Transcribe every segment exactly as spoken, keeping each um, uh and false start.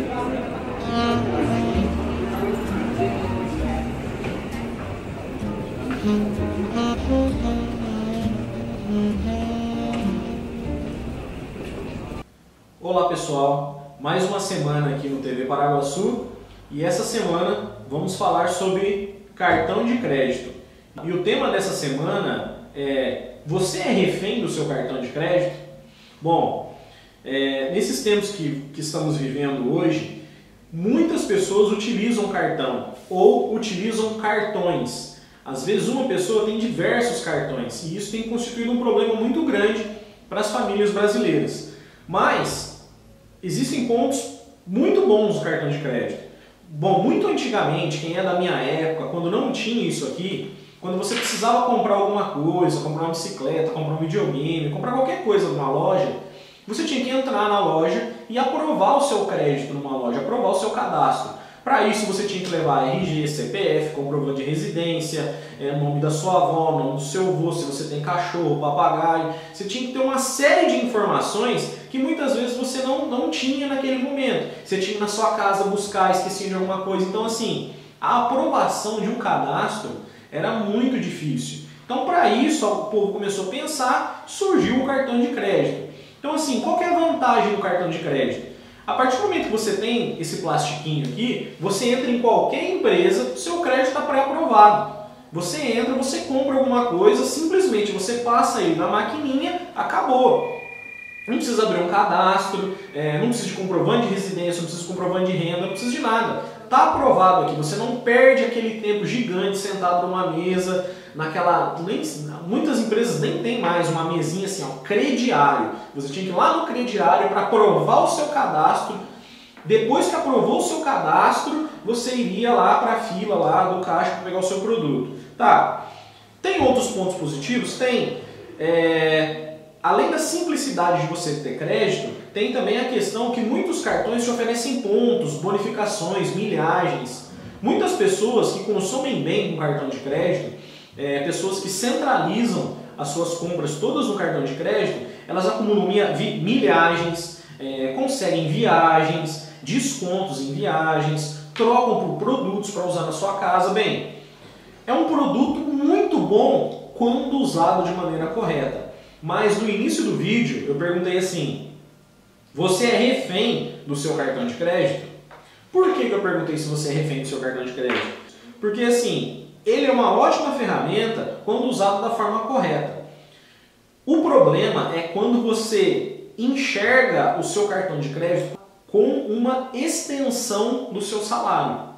Olá pessoal, mais uma semana aqui no T V Paraguaçu e essa semana vamos falar sobre cartão de crédito. E o tema dessa semana é: você é refém do seu cartão de crédito? Bom, é, nesses tempos que, que estamos vivendo hoje, muitas pessoas utilizam cartão ou utilizam cartões. Às vezes uma pessoa tem diversos cartões e isso tem constituído um problema muito grande para as famílias brasileiras. Mas existem pontos muito bons do cartão de crédito. Bom, muito antigamente, quem é da minha época, quando não tinha isso aqui, quando você precisava comprar alguma coisa, comprar uma bicicleta, comprar um videogame, comprar qualquer coisa numa loja, você tinha que entrar na loja e aprovar o seu crédito numa loja, aprovar o seu cadastro. Para isso você tinha que levar R G, C P F, comprovante de residência, é, nome da sua avó, nome do seu avô, se você tem cachorro, papagaio. Você tinha que ter uma série de informações que muitas vezes você não, não tinha naquele momento. Você tinha que ir na sua casa buscar, esquecia de alguma coisa. Então assim, a aprovação de um cadastro era muito difícil. Então para isso o povo começou a pensar, surgiu o cartão de crédito. Então assim, qual que é a vantagem do cartão de crédito? A partir do momento que você tem esse plastiquinho aqui, você entra em qualquer empresa, seu crédito está pré-aprovado. Você entra, você compra alguma coisa, simplesmente você passa ele na maquininha, acabou. Não precisa abrir um cadastro, é, não precisa de comprovante de residência, não precisa de comprovante de renda, não precisa de nada. Está aprovado aqui, você não perde aquele tempo gigante sentado numa mesa, naquela... Nem, muitas empresas nem tem mais uma mesinha assim, ó, crediário. Você tinha que ir lá no crediário para aprovar o seu cadastro. Depois que aprovou o seu cadastro, você iria lá para a fila lá do caixa para pegar o seu produto. Tá. Tem outros pontos positivos? Tem. É... Além da simplicidade de você ter crédito, tem também a questão que muitos cartões te oferecem pontos, bonificações, milhagens. Muitas pessoas que consomem bem com cartão de crédito, é, pessoas que centralizam as suas compras todas no cartão de crédito, elas acumulam milhagens, é, conseguem viagens, descontos em viagens, trocam por produtos para usar na sua casa. Bem, é um produto muito bom quando usado de maneira correta. Mas no início do vídeo eu perguntei assim: você é refém do seu cartão de crédito? Por que que eu perguntei se você é refém do seu cartão de crédito? Porque assim, ele é uma ótima ferramenta quando usado da forma correta. O problema é quando você enxerga o seu cartão de crédito com uma extensão do seu salário.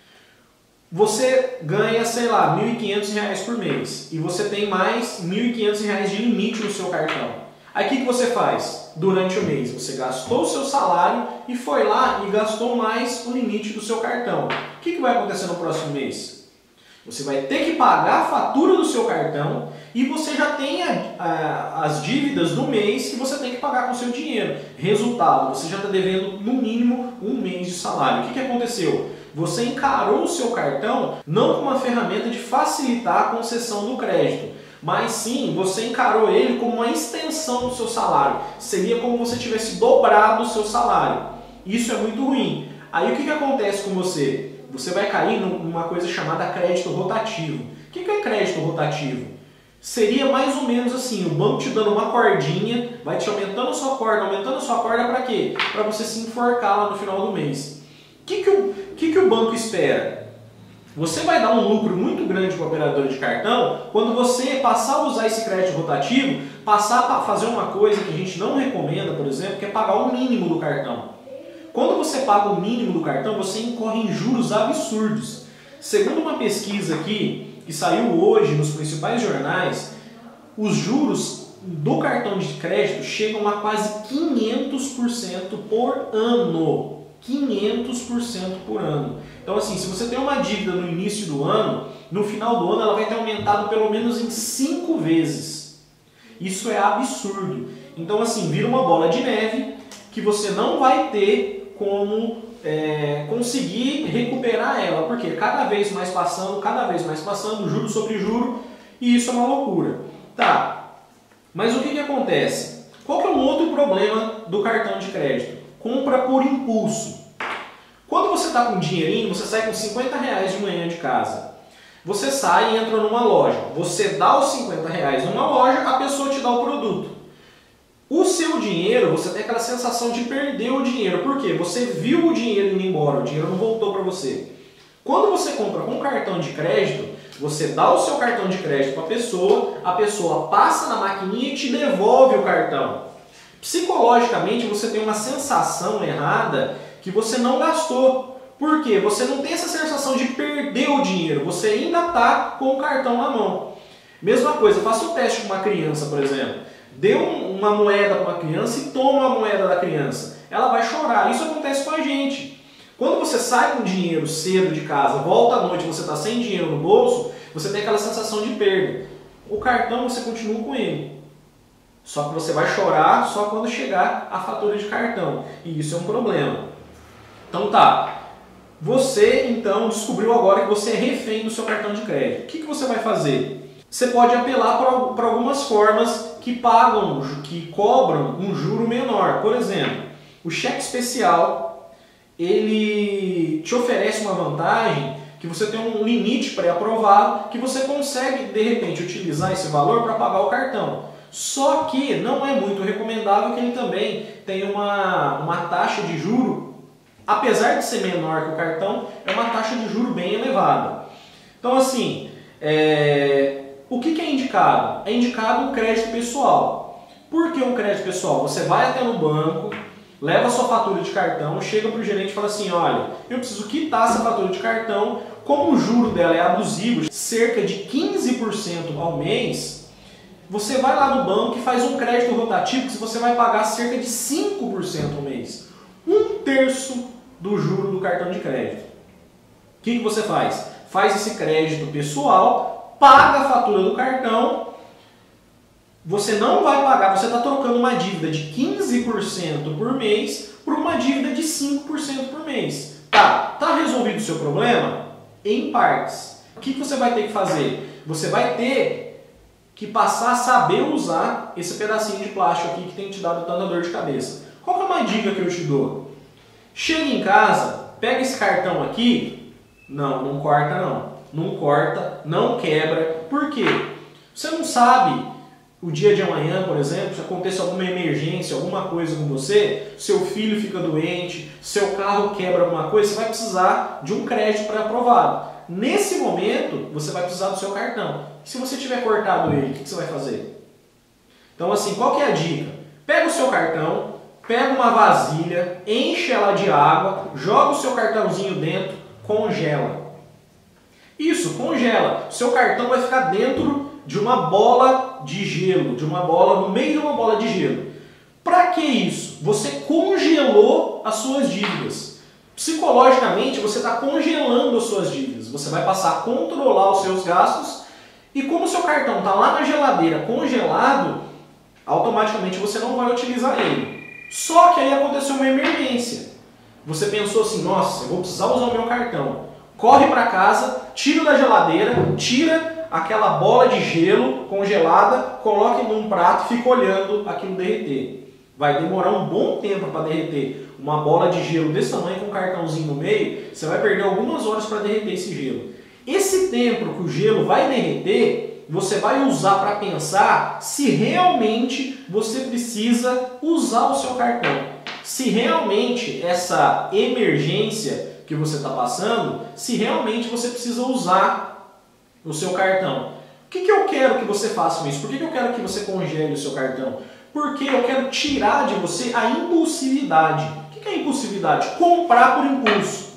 Você ganha, sei lá, mil e quinhentos reais por mês e você tem mais mil e quinhentos reais de limite no seu cartão. Aí o que que você faz? Durante o mês você gastou o seu salário e foi lá e gastou mais o limite do seu cartão. O que que vai acontecer no próximo mês? Você vai ter que pagar a fatura do seu cartão e você já tem a, a, as dívidas do mês que você tem que pagar com o seu dinheiro. Resultado, você já está devendo no mínimo um mês de salário. O que que aconteceu? Você encarou o seu cartão não como uma ferramenta de facilitar a concessão do crédito, mas sim você encarou ele como uma extensão do seu salário. Seria como você tivesse dobrado o seu salário. Isso é muito ruim. Aí o que que acontece com você? Você vai cair numa coisa chamada crédito rotativo. O que que é crédito rotativo? Seria mais ou menos assim, o banco te dando uma cordinha, vai te aumentando a sua corda, aumentando a sua corda para quê? Para você se enforcar lá no final do mês. O que que o, que que o banco espera? Você vai dar um lucro muito grande para o operador de cartão quando você passar a usar esse crédito rotativo, passar a fazer uma coisa que a gente não recomenda, por exemplo, que é pagar o mínimo do cartão. Quando você paga o mínimo do cartão, você incorre em juros absurdos. Segundo uma pesquisa aqui, que saiu hoje nos principais jornais, os juros do cartão de crédito chegam a quase quinhentos por cento por ano. quinhentos por cento por ano. Então assim, se você tem uma dívida no início do ano, no final do ano ela vai ter aumentado pelo menos em cinco vezes. Isso é absurdo. Então assim, vira uma bola de neve que você não vai ter como é, conseguir recuperar ela, porque cada vez mais passando, cada vez mais passando, juro sobre juro, e isso é uma loucura. Tá, mas o que que acontece? Qual que é um outro problema do cartão de crédito? Compra por impulso. você está com um dinheirinho, você sai com cinquenta reais de manhã de casa. Você sai e entra numa loja. Você dá os cinquenta reais numa loja, a pessoa te dá o produto. O seu dinheiro, você tem aquela sensação de perder o dinheiro. Por quê? Você viu o dinheiro indo embora, o dinheiro não voltou para você. Quando você compra com cartão de crédito, você dá o seu cartão de crédito para a pessoa, a pessoa passa na maquininha e te devolve o cartão. Psicologicamente, você tem uma sensação errada que você não gastou. Por quê? Você não tem essa sensação de perder o dinheiro, você ainda está com o cartão na mão. Mesma coisa, faça o teste com uma criança, por exemplo. Dê uma moeda para uma criança e toma a moeda da criança. Ela vai chorar. Isso acontece com a gente. Quando você sai com dinheiro cedo de casa, volta à noite, você está sem dinheiro no bolso, você tem aquela sensação de perda. O cartão você continua com ele. Só que você vai chorar só quando chegar a fatura de cartão. E isso é um problema. Então tá. Você então descobriu agora que você é refém do seu cartão de crédito. O que, que você vai fazer? Você pode apelar para algumas formas que pagam, que cobram um juro menor. Por exemplo, o cheque especial, ele te oferece uma vantagem que você tem um limite pré-aprovado que você consegue, de repente, utilizar esse valor para pagar o cartão. Só que não é muito recomendável que ele também tenha uma, uma taxa de juro, apesar de ser menor que o cartão, é uma taxa de juro bem elevada. Então assim, é... o que, que é indicado? É indicado um crédito pessoal. Por que um crédito pessoal? Você vai até no banco, leva a sua fatura de cartão, chega para o gerente e fala assim, olha, eu preciso quitar essa fatura de cartão, como o juro dela é abusivo, cerca de quinze por cento ao mês, você vai lá no banco e faz um crédito rotativo que você vai pagar cerca de cinco por cento ao mês. Um terço do juro do cartão de crédito. O que, que você faz? Faz esse crédito pessoal, paga a fatura do cartão, você não vai pagar, você está trocando uma dívida de quinze por cento por mês por uma dívida de cinco por cento por mês. Tá, tá resolvido o seu problema? Em partes. O que, que você vai ter que fazer? Você vai ter que passar a saber usar esse pedacinho de plástico aqui que tem te dado tanta dor de cabeça. Qual que é uma dica que eu te dou? Chega em casa, pega esse cartão aqui, não, não corta não, não corta, não quebra. Por quê? Você não sabe o dia de amanhã, por exemplo, se acontecer alguma emergência, alguma coisa com você, seu filho fica doente, seu carro quebra alguma coisa, você vai precisar de um crédito pré-aprovado. Nesse momento, você vai precisar do seu cartão. Se você tiver cortado ele, o que você vai fazer? Então assim, qual que é a dica? Pega o seu cartão, pega uma vasilha, enche ela de água, joga o seu cartãozinho dentro, congela. Isso, congela. O seu cartão vai ficar dentro de uma bola de gelo, de uma bola, no meio de uma bola de gelo. Para que isso? Você congelou as suas dívidas. Psicologicamente, você está congelando as suas dívidas. Você vai passar a controlar os seus gastos e como o seu cartão está lá na geladeira congelado, automaticamente você não vai utilizar ele. Só que aí aconteceu uma emergência. Você pensou assim, nossa, eu vou precisar usar o meu cartão. Corre para casa, tira da geladeira, tira aquela bola de gelo congelada, coloque num prato e fica olhando aquilo derreter. Vai demorar um bom tempo para derreter. Uma bola de gelo desse tamanho com um cartãozinho no meio, você vai perder algumas horas para derreter esse gelo. Esse tempo que o gelo vai derreter, você vai usar para pensar se realmente você precisa usar o seu cartão. Se realmente essa emergência que você está passando, se realmente você precisa usar o seu cartão. O que, que eu quero que você faça com isso? Por que, que eu quero que você congele o seu cartão? Porque eu quero tirar de você a impulsividade. O que é impulsividade? Comprar por impulso.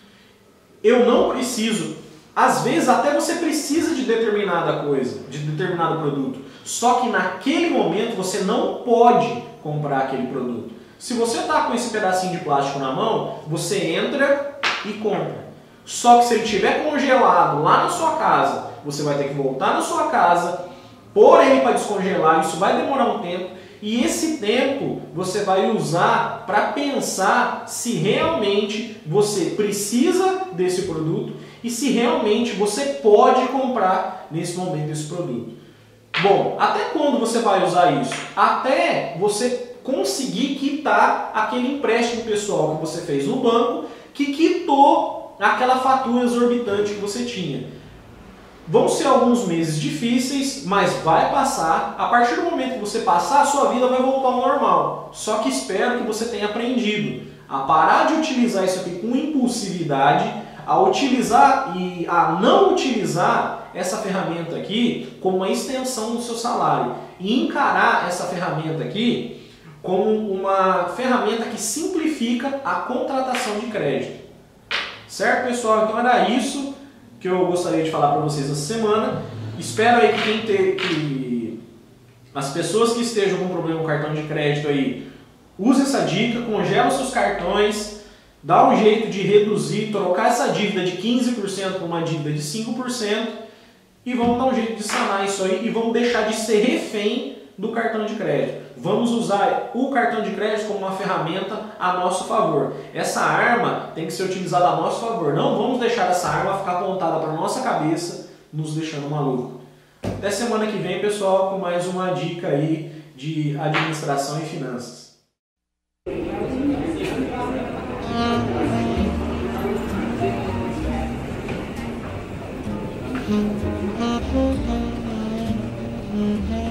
Eu não preciso. Às vezes até você precisa de determinada coisa, de determinado produto. Só que naquele momento você não pode comprar aquele produto. Se você está com esse pedacinho de plástico na mão, você entra e compra. Só que se ele estiver congelado lá na sua casa, você vai ter que voltar na sua casa, pôr ele para descongelar, isso vai demorar um tempo. E esse tempo você vai usar para pensar se realmente você precisa desse produto e se realmente você pode comprar nesse momento esse produto. Bom, até quando você vai usar isso? Até você conseguir quitar aquele empréstimo pessoal que você fez no banco que quitou aquela fatura exorbitante que você tinha. Vão ser alguns meses difíceis, mas vai passar. A partir do momento que você passar, a sua vida vai voltar ao normal. Só que espero que você tenha aprendido a parar de utilizar isso aqui com impulsividade, a utilizar e a não utilizar essa ferramenta aqui como uma extensão do seu salário e encarar essa ferramenta aqui como uma ferramenta que simplifica a contratação de crédito. Certo, pessoal? Então era isso que eu gostaria de falar para vocês essa semana. Espero aí que, quem te, que as pessoas que estejam com problema com cartão de crédito aí, use essa dica, congela os seus cartões, dá um jeito de reduzir, trocar essa dívida de quinze por cento por uma dívida de cinco por cento e vamos dar um jeito de sanar isso aí e vamos deixar de ser refém do cartão de crédito. Vamos usar o cartão de crédito como uma ferramenta a nosso favor. Essa arma tem que ser utilizada a nosso favor. Não vamos deixar essa arma ficar apontada para a nossa cabeça, nos deixando maluco. Até semana que vem, pessoal, com mais uma dica aí de administração e finanças. Mm-hmm.